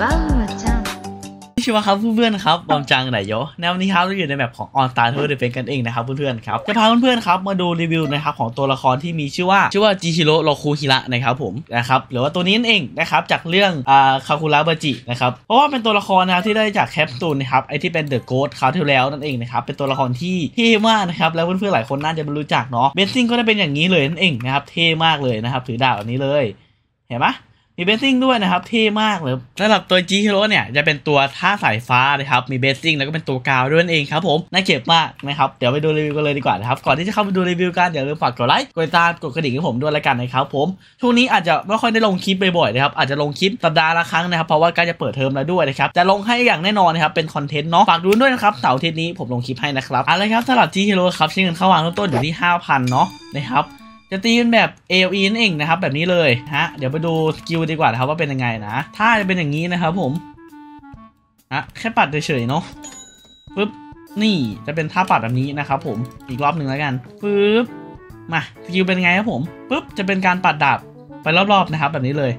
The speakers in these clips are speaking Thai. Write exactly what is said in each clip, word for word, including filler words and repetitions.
バウアちゃんชิวะครับเพื่อนๆครับบอมจังไหนโยแนวนี้ครับเราอยู่ในแบบของ On Star Tower Defense กันเองนะครับเพื่อนๆครับจะพาเพื่อนๆครับมาดูรีวิวนะครับของตัวละครที่มีชื่อว่าชื่อว่าจิชิโร่โรคุฮิระนะครับผมนะครับหรือว่าตัวนี้นั่นเองนะครับจากเรื่องอ่าคาคุระบาจินะครับเพราะว่าเป็นตัวละครนะที่ได้จากแคปซูลนะครับไอที่เป็นเดอะโกสต์คราวที่แล้วนั่นเองนะครับเป็นตัวละครที่เท่มากนะครับแล้วเพื่อนๆหลายคนน่าจะรู้จักเนาะเบสซิ่งก็ได้เป็นอย่างนี้เลยนั่นเองนะครับเท่มากเลยนะครับถือดาบแบบนี้เลยเห็นไหมมีเบสซิ่งด้วยนะครับเท่มากเลยสำหรับตัวจิฮิโร่เนี่ยจะเป็นตัวท่าสายฟ้านะครับมีเบสซิ่งแล้วก็เป็นตัวกาวด้วยนั่นเองครับผมน่าเก็บมากนะครับเดี๋ยวไปดูรีวิวกันเลยดีกว่านะครับก่อนที่จะเข้าไปดูรีวิวกันอย่าลืมฝากกดไลค์กดติดตามกดกระดิ่งให้ผมด้วยละกันนะครับผมช่วงนี้อาจจะไม่ค่อยได้ลงคลิปบ่อยๆนะครับอาจจะลงคลิปสัปดาห์ละครั้งนะครับเพราะว่าใกล้จะเปิดเทอมแล้วด้วยนะครับจะลงให้อย่างแน่นอนนะครับเป็นคอนเทนต์เนาะฝากดูด้วยนะครับเสาร์อาทิตย์นี้ผมลงคลิปให้นะครับอะไรครับสำหรับจิฮิโร่ครับใช้เงินเข้าวางเริ่มต้นอยู่ที่ ห้าพัน เนาะนะครับจะตีเป็นแบบ เอ แอล อี นั่นเองนะครับแบบนี้เลยฮะเดี๋ยวไปดูสกิลดีกว่านะครับว่าเป็นยังไงนะถ้าจะเป็นอย่างนี้นะครับผมฮะแค่ปัดเฉยๆเนาะปึ๊บนี่จะเป็นท่าปัดแบบนี้นะครับผมอีกรอบหนึ่งแล้วกันปึ๊บมาสกิลเป็นไงครับผมปึ๊บจะเป็นการปัดดาบไปรอบๆนะครับแบบนี้เลย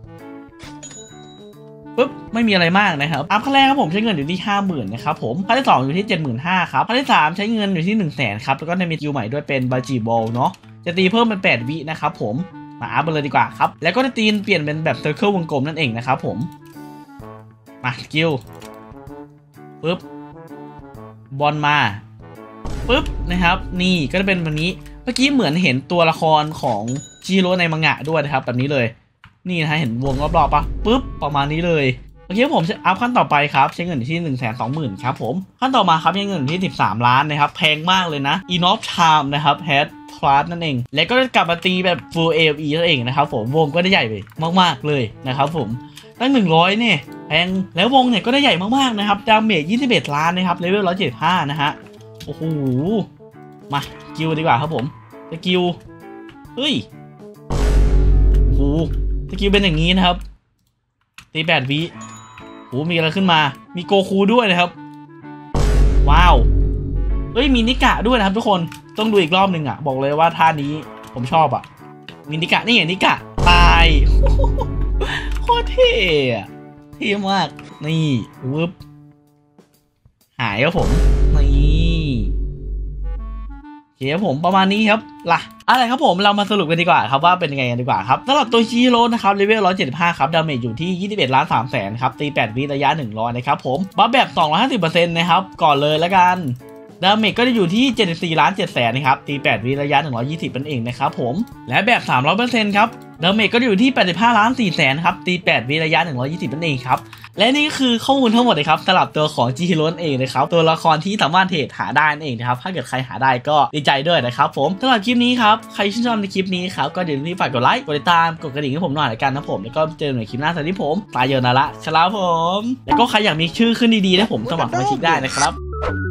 ปึ๊บไม่มีอะไรมากนะครับอัพขั้นแรกครับผมใช้เงินอยู่ที่ ห้าหมื่น นะครับผมขั้นที่สองอยู่ที่ เจ็ดหมื่นห้าพัน ครับขั้นที่สามใช้เงินอยู่ที่ หนึ่งแสน ครับแล้วก็ได้มีสกิลใหม่ด้วยเป็นบาจิบอลเนาะจะตีเพิ่มเป็นแปดวินะครับผมมาอัพไปเลยดีกว่าครับแล้วก็จะตีนเปลี่ยนเป็นแบบเซอร์เคิลวงกลมนั่นเองนะครับผมมาสกิลปึ๊บบอลมาปึ๊บนะครับนี่ก็จะเป็นแบบนี้เมื่อกี้เหมือนเห็นตัวละครของจิโร่ในมังงะด้วยนะครับแบบนี้เลยนี่นะฮะเห็นวงรอบๆปะปึ๊บประมาณนี้เลยโอเคผมจะอัพขั้นต่อไปครับใช้เงินที่ หนึ่งแสนสองหมื่น ครับผมขั้นต่อมาครับใช้เงินที่สิบสามล้านนะครับแพงมากเลยนะ Enough Charm นะครับ Headพลาสนั่นเองและก็จะกลับมาตีแบบ Full เอ แอล อี นั่นเองนะครับผมวงก็ได้ใหญ่ไปมากๆเลยนะครับผมตั้งหนึ่งร้อยเนี่ยแพงแล้ววงเนี่ยก็ได้ใหญ่มากๆนะครับดาเมจยี่สิบเอ็ดล้านนะครับเลเวลหนึ่งร้อยเจ็ดสิบห้านะฮะโอ้โหมาสกิลดีกว่าครับผมสกิลเฮ้ยโอ้โหสกิลเป็นอย่างนี้นะครับตีแปดวิโอ้มีอะไรขึ้นมามีโกคูด้วยนะครับว้าวเฮ้ยมีนิกะด้วยนะครับทุกคนต้องดูอีกรอบหนึ่งอ่ะบอกเลยว่าท่านี้ผมชอบอ่ะมีนิกะนี่ไงนิกะตายโคตรเท่อะเท่มากนี่วึบหายครับผมนี่โอเคครับผมประมาณนี้ครับล่ะอะไรครับผมเรามาสรุปกันดีกว่าครับว่าเป็นยังไงกันดีกว่าครับสำหรับตัวจิฮิโร่นะครับเลเวลหนึ่งร้อยเจ็ดสิบห้าครับดาเมจอยู่ที่ยี่สิบเอ็ดล้านสามแสนครับตีแปดวิระยะหนึ่งร้อยนะครับผมบัฟแบบ สองร้อยห้าสิบเปอร์เซ็นต์ นะครับก่อนเลยแล้วกันดาเมจก็จะอยู่ที่เจ็ดสิบสี่ล้านเจ็ดแสนนะครับตีแปดวิระยะหนึ่งร้อยยี่สิบนั่นเองนะครับผมและแบบ สามร้อยเปอร์เซ็นต์ ครับดาเมจก็จะอยู่ที่แปดสิบห้าล้านสี่แสนครับตีแปดวิระยะหนึ่งร้อยยี่สิบนั่นเองครับและนี่ก็คือข้อมูลทั้งหมดเลยครับสำหรับตัวของจิฮิโร่เองนะครับตัวละครที่สามารถเทรดหาได้นั่นเองนะครับถ้าเกิดใครหาได้ก็ดีใจด้วยนะครับผมสำหรับคลิปนี้ครับใครชื่นชอบในคลิปนี้ครับก็อย่าลืมฝากกดไลค์กดติดตามกดกระดิ่งให้ผมหน่อยละกันนะผมแล้วก็เจอกันในคลิปหน้าสวัสดีผมตายเยอะนะละครับผมแล้วก็ใครอยากมีชื่อขึ้นดีๆให้ผมสมัครสมาชิกได้นะครับ